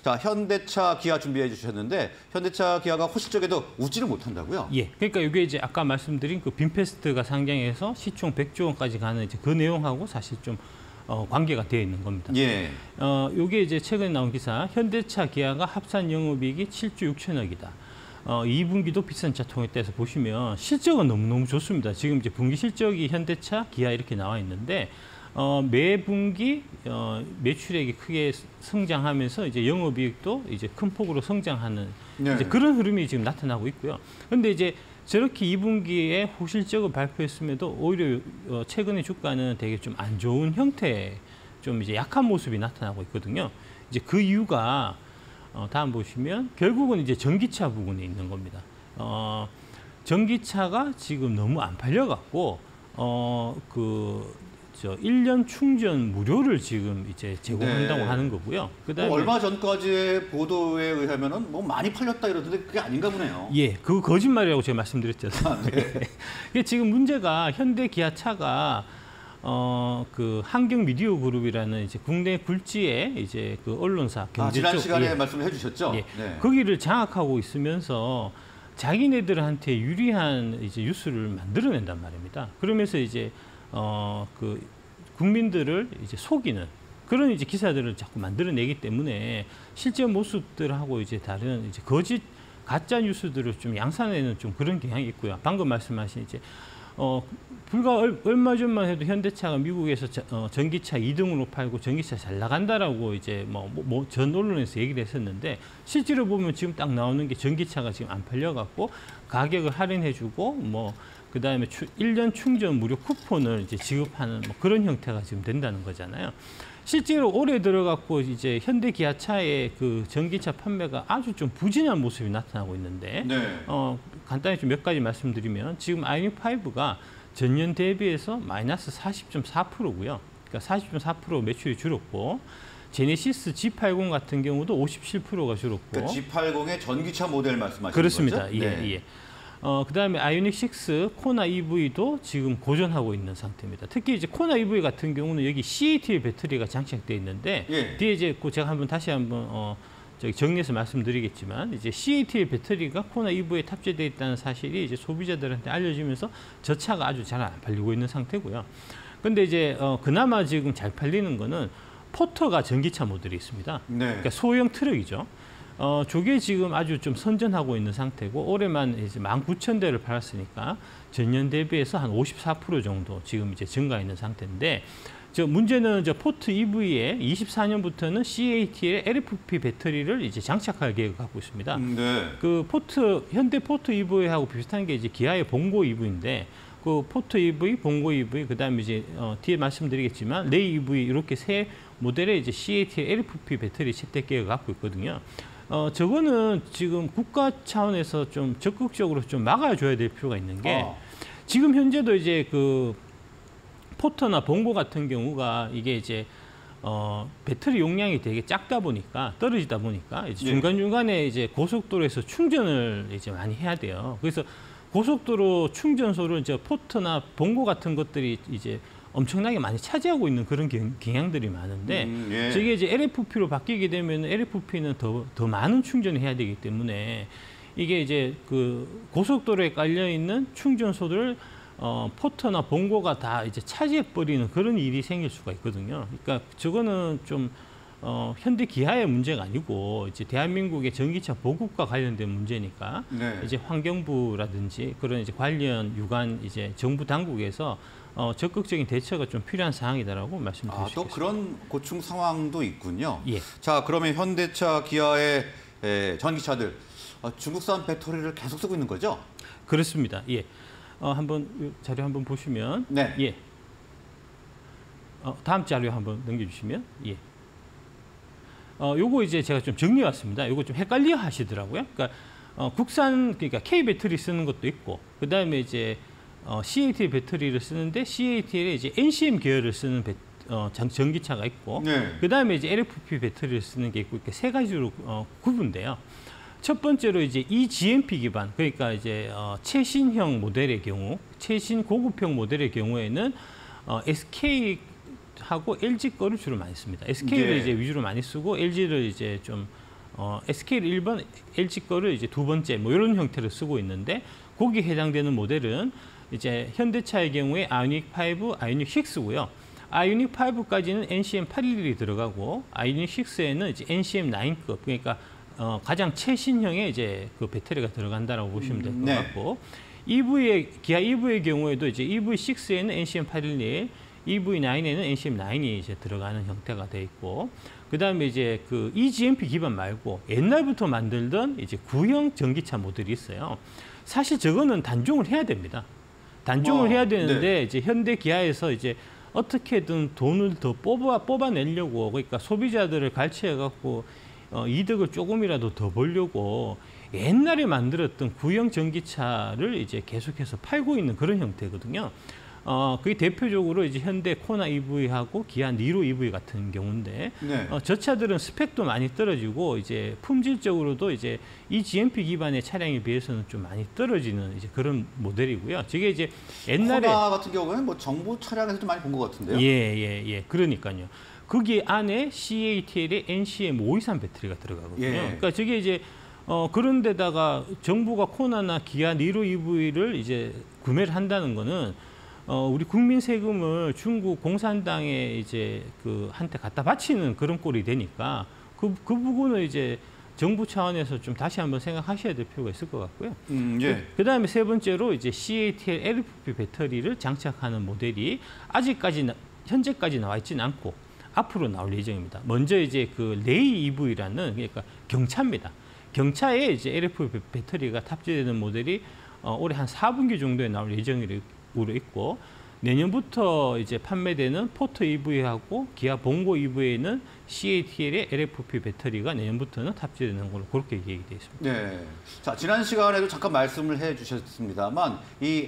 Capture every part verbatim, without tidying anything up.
자, 현대차, 기아 준비해 주셨는데 현대차, 기아가 호실적에도 웃지를 못한다고요? 예. 그러니까 이게 이제 아까 말씀드린 그 빔페스트가 상장해서 시총 백조 원까지 가는 이제 그 내용하고 사실 좀 어, 관계가 되어 있는 겁니다. 예. 어, 요게 이제 최근에 나온 기사, 현대차, 기아가 합산 영업이익이 칠조 육천억이다. 어, 이 분기도 비싼 차 통했대서 보시면 실적은 너무너무 좋습니다. 지금 이제 분기 실적이 현대차, 기아 이렇게 나와 있는데 어, 매 분기 어, 매출액이 크게 성장하면서 이제 영업이익도 이제 큰 폭으로 성장하는 네. 이제 그런 흐름이 지금 나타나고 있고요. 그런데 이제 저렇게 이 분기에 호실적을 발표했음에도 오히려 어, 최근에 주가는 되게 좀 안 좋은 형태, 좀 이제 약한 모습이 나타나고 있거든요. 이제 그 이유가 어, 다음 보시면 결국은 이제 전기차 부분에 있는 겁니다. 어, 전기차가 지금 너무 안 팔려갖고 어, 그 저 일 년 충전 무료를 지금 이제 제공한다고 네. 하는 거고요. 그다음에 뭐 얼마 전까지의 보도에 의하면은 뭐 많이 팔렸다 이러던데 그게 아닌가 보네요. 예, 그 거짓말이라고 제가 말씀드렸죠. 아, 네. 이게 지금 문제가 현대 기아 차가 어, 그 한경 미디어 그룹이라는 이제 국내 굴지의 이제 그 언론사 경제 아, 지난 쪽, 시간에 예, 말씀을 해주셨죠? 예, 네. 거기를 장악하고 있으면서 자기네들한테 유리한 이제 뉴스를 만들어낸단 말입니다. 그러면서 이제 어, 그 국민들을 이제 속이는 그런 이제 기사들을 자꾸 만들어내기 때문에 실제 모습들하고 이제 다른 이제 거짓 가짜 뉴스들을 좀 양산하는 좀 그런 경향이 있고요. 방금 말씀하신 이제 어, 불과 얼, 얼마 전만 해도 현대차가 미국에서 자, 어, 전기차 이 등으로 팔고 전기차 잘 나간다라고 이제 뭐 전 언론에서 얘기를 했었는데 실제로 보면 지금 딱 나오는 게 전기차가 지금 안 팔려갖고 가격을 할인해주고 뭐 그다음에 일 년 충전 무료 쿠폰을 이제 지급하는 뭐 그런 형태가 지금 된다는 거잖아요. 실제로 올해 들어갖고 이제 현대 기아차의 그 전기차 판매가 아주 좀 부진한 모습이 나타나고 있는데, 네. 어, 간단히 좀 몇 가지 말씀드리면 지금 아이오닉 파이브가 전년 대비해서 마이너스 사십 점 사 퍼센트고요. 그러니까 사십 점 사 퍼센트 매출이 줄었고, 제네시스 지 팔십 같은 경우도 오십칠 퍼센트가 줄었고. 그러니까 지 팔십의 전기차 모델 말씀하시는 그렇습니다. 거죠? 예, 네. 예. 어, 그 다음에 아이오닉 육, 코나 이브이도 지금 고전하고 있는 상태입니다. 특히 이제 코나 이브이 같은 경우는 여기 씨에이티엘 배터리가 장착되어 있는데, 예. 뒤에 이제 그 제가 한번 다시 한번 어, 저기 정리해서 말씀드리겠지만, 이제 씨에이티엘 배터리가 코나 이브이에 탑재되어 있다는 사실이 이제 소비자들한테 알려지면서 저 차가 아주 잘 안 팔리고 있는 상태고요. 근데 이제 어, 그나마 지금 잘 팔리는 거는 포터가 전기차 모델이 있습니다. 네. 그러니까 소형 트럭이죠. 어, 저게 지금 아주 좀 선전하고 있는 상태고, 올해만 이제 만 구천 대를 팔았으니까 전년 대비해서 한 오십사 퍼센트 정도 지금 이제 증가 있는 상태인데, 저 문제는 저 포트 이브이에 이십사 년부터는 씨에이티엘 엘에프피 배터리를 이제 장착할 계획을 갖고 있습니다. 음, 네. 그 포트, 현대 포트 이브이하고 비슷한 게 이제 기아의 봉고 이브이인데, 그 포트 이브이, 봉고 이브이, 그 다음에 이제 어, 뒤에 말씀드리겠지만 레이 이브이 이렇게 세 모델의 이제 씨에이티엘 엘에프피 배터리 채택 계획을 갖고 있거든요. 어, 저거는 지금 국가 차원에서 좀 적극적으로 좀 막아줘야 될 필요가 있는 게, 어. 지금 현재도 이제 그 포터나 봉고 같은 경우가 이게 이제 어, 배터리 용량이 되게 작다 보니까, 떨어지다 보니까 이제 예. 중간중간에 이제 고속도로에서 충전을 이제 많이 해야 돼요. 그래서 고속도로 충전소를 이제 포터나 봉고 같은 것들이 이제 엄청나게 많이 차지하고 있는 그런 경향들이 많은데, 음, 예. 저게 이제 엘에프피로 바뀌게 되면 엘에프피는 더, 더 많은 충전을 해야 되기 때문에 이게 이제 그 고속도로에 깔려 있는 충전소들을 어, 포터나 봉고가 다 이제 차지해 버리는 그런 일이 생길 수가 있거든요. 그러니까 저거는 좀 어, 현대 기아의 문제가 아니고 이제 대한민국의 전기차 보급과 관련된 문제니까, 네. 이제 환경부라든지 그런 이제 관련 유관 이제 정부 당국에서 어, 적극적인 대처가 좀 필요한 사항이다라고 말씀드리겠습니다. 아, 또 그런 고충 상황도 있군요. 예. 자, 그러면 현대차, 기아의 에, 전기차들 어, 중국산 배터리를 계속 쓰고 있는 거죠? 그렇습니다. 예. 어, 한번 이 자료 한번 보시면, 네. 예. 어, 다음 자료 한번 넘겨주시면, 예. 어, 요거 이제 제가 좀 정리해 왔습니다. 요거 좀 헷갈려 하시더라고요. 그러니까 어, 국산, 그러니까 K 배터리 쓰는 것도 있고, 그 다음에 이제 어, 씨에이티엘 배터리를 쓰는데 씨에이티엘에 이제 엔씨엠 계열을 쓰는 배, 어, 전, 전기차가 있고, 네. 그 다음에 이제 엘에프피 배터리를 쓰는 게 있고, 이렇게 세 가지로 어, 구분돼요. 첫 번째로 이제 이지엠피 기반, 그러니까 이제 어, 최신형 모델의 경우, 최신 고급형 모델의 경우에는 어, 에스케이하고 엘지 거를 주로 많이 씁니다. 에스케이를 네. 이제 위주로 많이 쓰고 엘지를 이제 좀 어, 에스케이를 일 번, 엘지 거를 이제 두 번째 뭐 이런 형태로 쓰고 있는데 거기에 해당되는 모델은 이제 현대차의 경우에 아이오닉 오, 아이오닉 식스고요. 아이오닉 오까지는 엔씨엠 팔백십일이 들어가고 아이오닉 식스에는 이제 엔씨엠 나인급 그러니까 어, 가장 최신형의 이제 그 배터리가 들어간다라고 보시면 될 것 네. 같고 이브이의 기아 이브이의 경우에도 이제 이브이 식스에는 엔씨엠 팔백십일, 이브이 나인에는 엔씨엠 나인이 이제 들어가는 형태가 돼 있고 그다음에 이제 그 이지엠피 기반 말고 옛날부터 만들던 이제 구형 전기차 모델이 있어요. 사실 저거는 단종을 해야 됩니다. 단종을 어, 해야 되는데 네. 이제 현대 기아에서 이제 어떻게든 돈을 더 뽑아 뽑아내려고 그러니까 소비자들을 갈취해 갖고 어, 이득을 조금이라도 더 보려고 옛날에 만들었던 구형 전기차를 이제 계속해서 팔고 있는 그런 형태거든요. 어, 그게 대표적으로 이제 현대 코나 이브이하고 기아 니로 이브이 같은 경우인데, 네. 어, 저 차들은 스펙도 많이 떨어지고 이제 품질적으로도 이제 이 지엠피 기반의 차량에 비해서는 좀 많이 떨어지는 이제 그런 모델이고요. 저게 이제 옛날에 코나 같은 경우는 뭐 정부 차량에서도 많이 본 것 같은데요. 예, 예, 예. 그러니까요. 거기 안에 씨에이티엘의 엔씨엠 오이삼 배터리가 들어가거든요. 예. 그러니까 저게 이제 어, 그런 데다가 정부가 코나나 기아 니로 이브이를 이제 구매를 한다는 거는 어, 우리 국민 세금을 중국 공산당에 이제 그 한테 갖다 바치는 그런 꼴이 되니까 그, 그 부분을 이제 정부 차원에서 좀 다시 한번 생각하셔야 될 필요가 있을 것 같고요. 음, 예. 그 다음에 세 번째로 이제 씨에이티엘 엘에프피 배터리를 장착하는 모델이 아직까지 나, 현재까지 나와 있지는 않고 앞으로 나올 예정입니다. 먼저 이제 그 레이 이브이라는 그러니까 경차입니다. 경차에 이제 엘에프피 배터리가 탑재되는 모델이 어, 올해 한 사 분기 정도에 나올 예정으로 있고 내년부터 이제 판매되는 포터 이브이하고 기아 봉고 이브이에는 씨에이티엘의 엘에프피 배터리가 내년부터는 탑재되는 걸로 그렇게 계획이 되어 있습니다. 네. 자, 지난 시간에도 잠깐 말씀을 해 주셨습니다만 이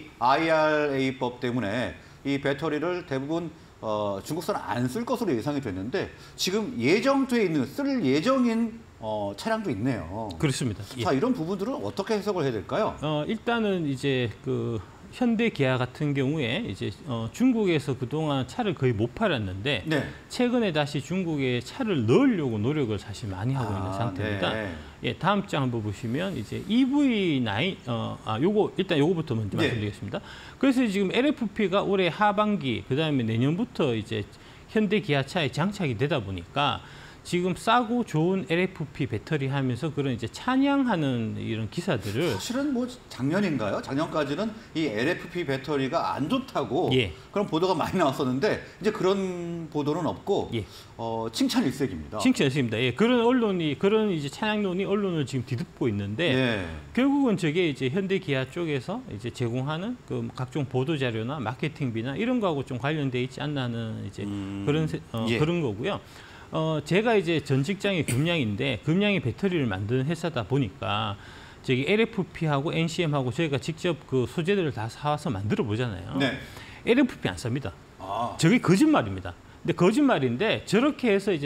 아이알에이법 때문에 이 배터리를 대부분 어, 중국산 안 쓸 것으로 예상이 됐는데 지금 예정돼 있는 쓸 예정인 어, 차량도 있네요. 그렇습니다. 자, 예. 이런 부분들은 어떻게 해석을 해야 될까요? 어, 일단은 이제 그 현대 기아 같은 경우에 이제 어, 중국에서 그동안 차를 거의 못 팔았는데 네. 최근에 다시 중국에 차를 넣으려고 노력을 사실 많이 하고 아, 있는 상태입니다. 네. 예, 다음 장 한번 보시면 이제 이브이 나인 어, 아 요거 일단 요거부터 먼저 네. 말씀드리겠습니다. 그래서 지금 엘에프피가 올해 하반기 그다음에 내년부터 이제 현대 기아차에 장착이 되다 보니까 지금 싸고 좋은 엘에프피 배터리 하면서 그런 이제 찬양하는 이런 기사들을 사실은 뭐 작년인가요? 작년까지는 이 엘에프피 배터리가 안 좋다고 예. 그런 보도가 많이 나왔었는데 이제 그런 보도는 없고 예. 어, 칭찬 일색입니다. 칭찬했습니다. 예, 그런 언론이 그런 이제 찬양론이 언론을 지금 뒤덮고 있는데 예. 결국은 저게 이제 현대 기아 쪽에서 이제 제공하는 그 각종 보도 자료나 마케팅비나 이런 거하고 좀 관련돼 있지 않나 하는 이제 음, 그런 세- 어, 예. 그런 거고요. 어, 제가 이제 전 직장이 금양인데 금양이 배터리를 만드는 회사다 보니까 저기 엘에프피하고 엔씨엠하고 저희가 직접 그 소재들을 다 사와서 만들어 보잖아요. 네. 엘에프피 안 씁니다. 아, 저게 거짓말입니다. 근데 거짓말인데 저렇게 해서 이제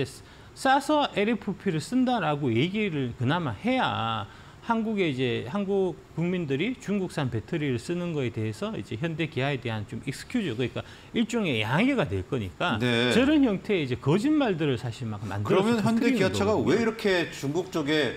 싸서 엘에프피를 쓴다라고 얘기를 그나마 해야 한국의 이제 한국 국민들이 중국산 배터리를 쓰는 거에 대해서 이제 현대 기아에 대한 좀 익스큐즈 그러니까 일종의 양해가 될 거니까 네. 저런 형태의 이제 거짓말들을 사실 막 만들어서 그러면 현대 퍼뜨리는 기아차가 거거든요. 왜 이렇게 중국 쪽에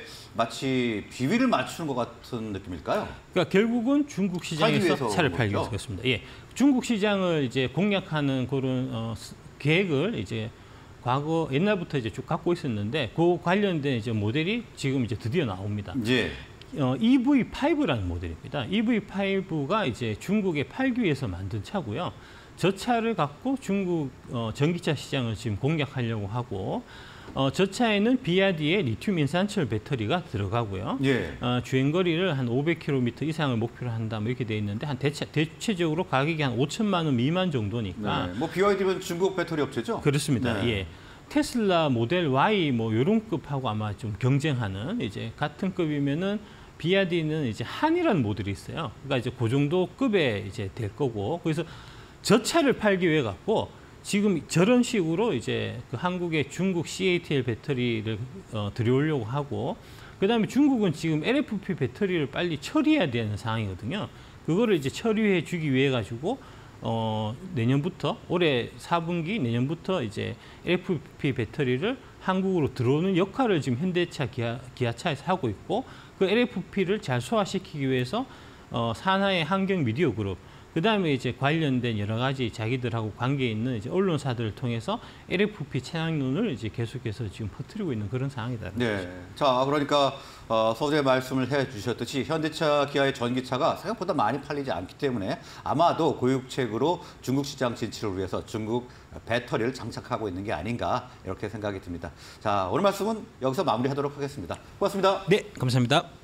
마치 비위를 맞추는 것 같은 느낌일까요? 그러니까 결국은 중국 팔기 시장에서 위해서 차를 그런 팔기 거죠? 위해서 그렇습니다. 예, 중국 시장을 이제 공략하는 그런 어, 스- 계획을 이제 과거 옛날부터 이제 쭉 갖고 있었는데 그 관련된 이제 모델이 지금 이제 드디어 나옵니다. 예. 어, 이브이 파이브라는 모델입니다. 이브이 파이브가 이제 중국에 팔기 위해서 만든 차고요. 저 차를 갖고 중국 어, 전기차 시장을 지금 공략하려고 하고 어, 저 차에는 비아디의 리튬 인산철 배터리가 들어가고요. 예. 어, 주행 거리를 한 오백 킬로미터 이상을 목표로 한다 뭐 이렇게 돼 있는데 한 대체, 대체적으로 가격이 한 오천만 원 미만 정도니까 네. 뭐 비와이디는 중국 배터리 업체죠? 그렇습니다. 네. 예. 테슬라 모델 Y 뭐 요런 급하고 아마 좀 경쟁하는 이제 같은 급이면은 비아디는 이제 한이라는 모델이 있어요. 그러니까 이제 그 정도 급에 이제 될 거고 그래서 저 차를 팔기 위해 갖고 지금 저런 식으로 이제 그 한국의 중국 씨에이티엘 배터리를 어, 들여오려고 하고 그다음에 중국은 지금 엘에프피 배터리를 빨리 처리해야 되는 상황이거든요. 그거를 이제 처리해 주기 위해 가지고 어, 내년부터 올해 사 분기 내년부터 이제 엘에프피 배터리를 한국으로 들어오는 역할을 지금 현대차, 기아, 기아차에서 하고 있고 그 엘에프피를 잘 소화시키기 위해서 어, 산하의 환경 미디어 그룹, 그 다음에 이제 관련된 여러 가지 자기들하고 관계 있는 이제 언론사들을 통해서 엘에프피 찬양론을 이제 계속해서 지금 퍼뜨리고 있는 그런 상황이다. 네. 자, 그러니까 어, 서두에 말씀을 해주셨듯이 현대차, 기아의 전기차가 생각보다 많이 팔리지 않기 때문에 아마도 고육책으로 중국 시장 진출을 위해서 중국 배터리를 장착하고 있는 게 아닌가 이렇게 생각이 듭니다. 자, 오늘 말씀은 여기서 마무리하도록 하겠습니다. 고맙습니다. 네, 감사합니다.